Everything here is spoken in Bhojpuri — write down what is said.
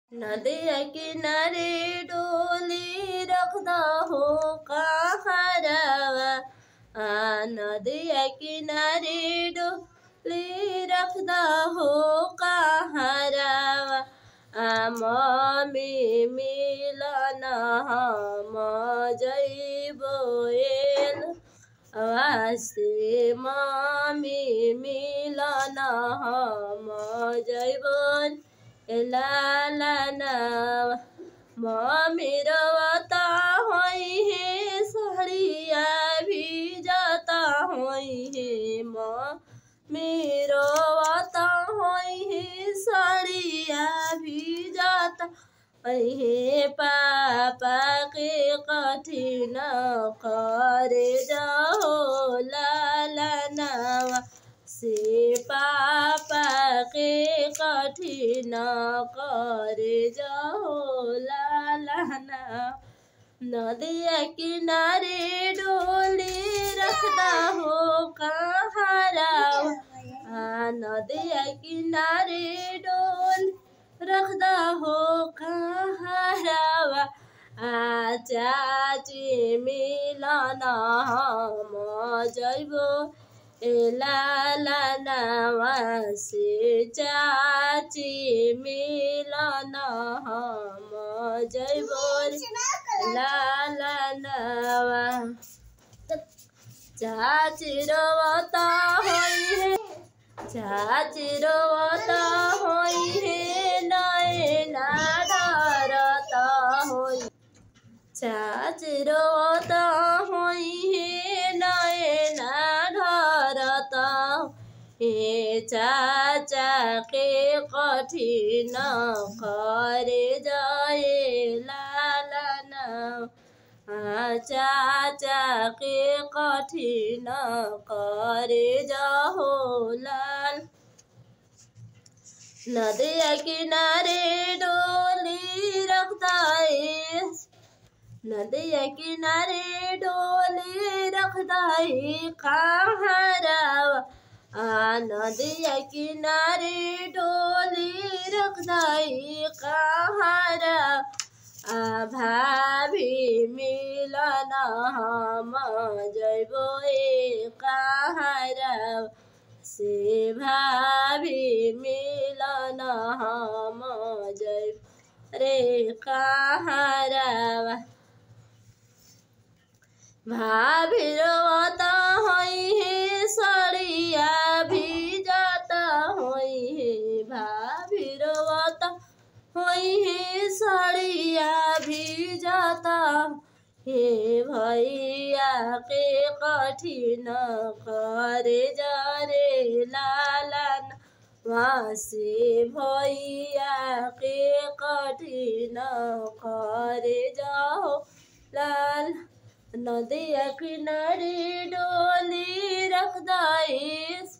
नदिया किनारे डोली रखदा हो कहरावा। नदिया किनारे डोली रखदा हो कहरावा। मम्मी मिलन हम जइबो एल वासे। मम्मी मिलन हम जइबो लालना। मम्मी रोता होई है सड़िया भी जाता होई है। मम्मी रोता होई है सड़िया भी जाता होई है। पापा के कठिन करे जाओ लालना से। पापा के कठिन करे जाओ लालना। नदिया किनारे डोली रखदा हो कहरावा। नदिया किनारे डोली रखदा हो कहरावा। चाची मिलन हम जइबो लालनावा से। चाची मिलन हम जइबो लालनावा। चाची रोता होई है, चाची रोता होई है नैना ढरता होई। चाची रोता होई है नैना ढरता हे। चाचा के कठिन करे जाए लालना। चाचा के कठिन करे जाओ लाल। नदिया किनारे डोली रखदा है। नदिया किनारे डोली रखदा है कहरावा। नदिया किनारे डोली रखदा है कहरावा। भाभी मिलन हम जइबो कहरावा से। भाभी मिलन हम जइबो रे कहरावा। भाभी रोता होई है सड़िया भी जाता होई है। भाभी रोता होई है सड़िया भी जाता हे। भैया के कठिन करे जा रे लालन वासे। भैया के कठिन करे जाओ लाल। नदिया किनारे डोली रखदा है।